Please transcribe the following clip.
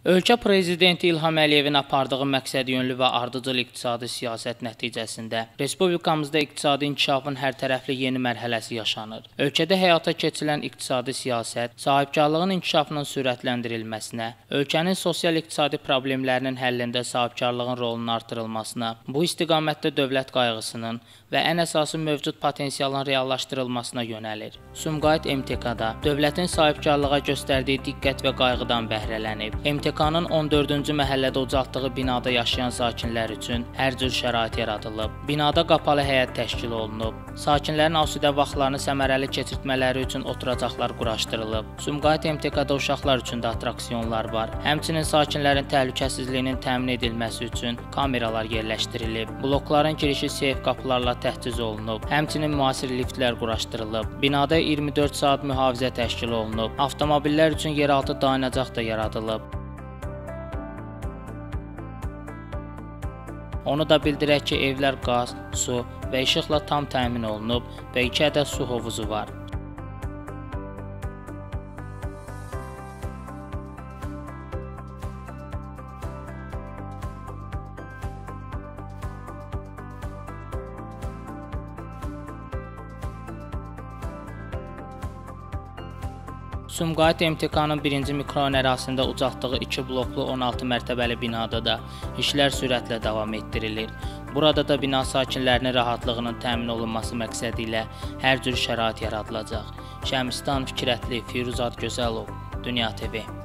Ölkə prezidenti İlham Əliyevin apardığı məqsədyönlü və ardıcıl iqtisadi siyasət nəticəsində respublikamızda iqtisadi inkişafın hərtərəfli yeni mərhələsi yaşanır. Ölkədə həyata keçirilən iqtisadi siyasət sahibkarlığın inkişafının sürətləndirilməsinə, ölkənin sosial-iqtisadi problemlərinin həllində sahibkarlığın rolunun artırılmasına, bu istiqamətdə dövlət qayğısının və ən əsası mövcud potensialın reallaşdırılmasına yönəlir. Sumqayıt MTK-da dövlətin sahibkarlığa göstərdiyi diqqət və qayğıdan bəhrələnib. MTK-nın 14-cü məhəllədə ucaltdığı binada yaşayan sakinlər üçün hər cür şərait yaradılıb. Binada qapalı həyət təşkil olunub. Sakinlərin asudə vaxtlarını səmərəli keçirtmələri üçün oturacaqlar quraşdırılıb. Sumqayıt MTK-da uşaqlar üçün də attraksiyonlar var. Həmçinin sakinlərin təhlükəsizliyinin təmin edilməsi üçün kameralar yerləşdirilib. Blokların girişi seyf qapılarla təchiz olunub. Həmçinin müasir liftlər quraşdırılıb. Binada 24 saat mühafizə təşkil olunub. Avtomobillər üçün yeraltı dayanacaq da yaradılıb. Onu da bildirək ki, evlər qaz, su və işıqla tam təmin olunub və 2 ədəd su hovuzu var. Sumqayıt MTK-nın 1-ci mikrorayon ərazisində ucaltdığı 2 bloklu 16 mərtəbəli binada da işlər sürətlə davam etdirilir. Burada da bina sakinlərinin rahatlığının təmin olunması məqsədi ilə hər cür şərait yaradılacaq. Şəmstan Fikrətli, Firuzad Gözəlov, Dünya TV.